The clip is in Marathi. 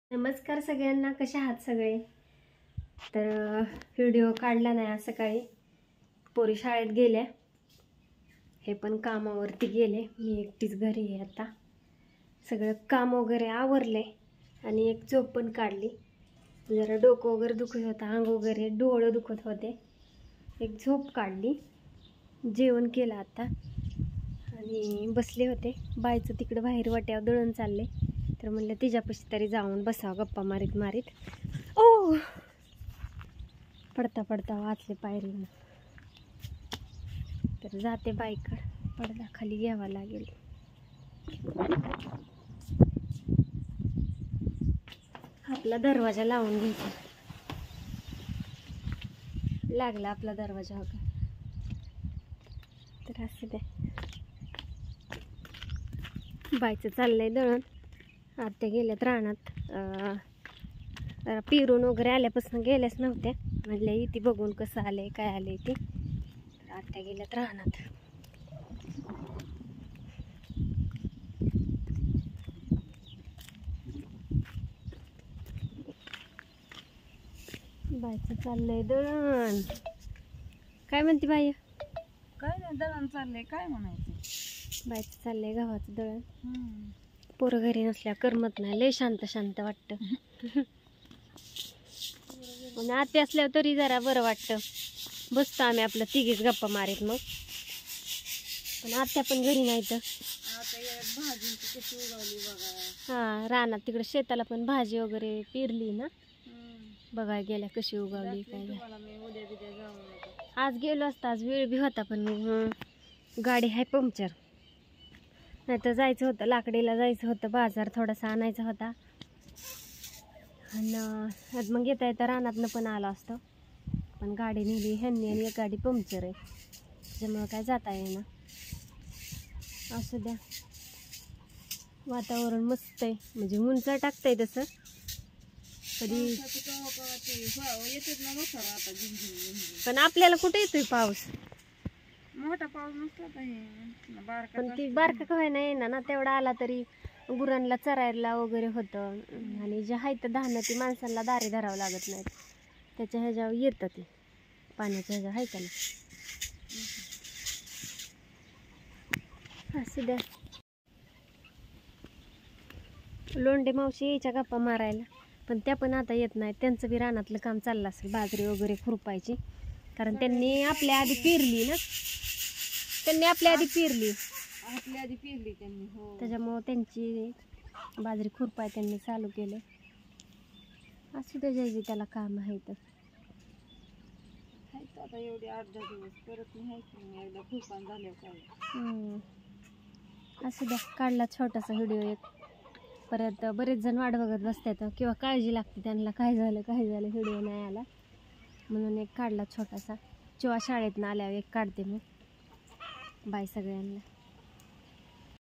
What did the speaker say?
नमस्कार सगळ्यांना, कशा आहात सगळे? तर व्हिडिओ काढला नाही आज सकाळी, पोरी शाळेत गेल्या, हे पण कामावरती गेले, मी एकटीच घरी आहे. आता सगळं काम वगैरे आवरले आणि एक झोप पण काढली. जरा डोकं वगैरे दुखत होतं, अंग वगैरे, डोळं दुखत होते, एक झोप काढली, जेवण केलं आता आणि बसले होते. बायचं तिकडं बाहेर वाट्यावर दळण चालले, तर म्हणलं तिच्यापाशी तरी जाऊन बसावं गप्पा मारीत मारीत. ओ पडता पडता वाचले पायरीनं. तर जाते बाईकडं, पडदा खाली घ्यावा लागेल. आपला दरवाजा लावून घ्यायचा, लागला आपला दरवाजा होता. तर असं द्या, बायचं चाललंय दळण. आत्या गेल्यात रानात, पिरून वगैरे आल्यापासून गेल्याच नव्हत्या. म्हणलं इथे बघून कसं आलंय काय आलंय ते. आत्या गेल्यात रानात. बायचं चाललंय दळण. काय म्हणते बाई? काय नाही, दळण चाललंय, काय म्हणायचं. बायचं चाललंय गव्हाचं दळण. पोरं घरी नसल्या करमत नाही, लय शांत शांत वाटतं. आणि आत्या असल्यावर तरी जरा बरं वाटतं. बसतो आम्ही आपलं तिघीच गप्पा मारीत. मग पण आत्या पण घरी नाही तर भाजी कशी उगवली बघा. हा, रानात तिकडे शेताला पण भाजी वगैरे पेरली ना, बघायला गेल्या कशी उगवली काय. आज गेलो असता, आज वेळ बी होता, पण गाडी आहे पंक्चर. नाही तर जायचं होतं, लाकडीला जायचं होतं, बाजार थोडासा आणायचा होता. आणि मग येता येता रानातनं पण आलो असतो, पण गाडी नेली ह्यांनी आणि एक गाडी पंक्चर आहे, त्याच्यामुळं काय जाता येईना. असू द्या, वातावरण मस्त आहे, म्हणजे उंच टाकतंय तसं. कधी पण आपल्याला कुठे येतोय पाऊस? मोठा पाऊस नसला पण ती बारका काय नाही ना, तेवढा आला तरी गुरांना चरायला वगैरे होतं. आणि जे आहे तर धान्य ती माणसांना दारे धरावं लागत नाहीत, त्याच्या ह्याच्यावर येतं ते पाण्याच्या ह्याच्या आहे का ना. असू द्या, लोंढे मावशी यायच्या गप्पा मारायला, पण त्या पण आता येत नाहीत. त्यांचं बी रानातलं काम चाललं असेल, बाजरी वगैरे खुरपायची, कारण त्यांनी आपल्या आधी पेरली ना, आपल्या आधी पेरली त्यांनी. हो, त्याच्यामुळं त्यांची बाजरी खुरपाय त्यांनी चालू केले. असू दे, जे त्याला काम आहे तर. आता एवढे 8-10 दिवस परत नाही, एकदा खुरपान झाल्यावर काय. असू द्या, काढला छोटासा व्हिडिओ एक. परत बरेच जण वाट बघत बसतात किंवा काळजी लागते त्यांना, काय झालं व्हिडिओ नाही आला म्हणून एक काढला छोटासा. जेव्हा शाळेतनं आल्यावर एक काढते. मग बाय सगळ्यांना.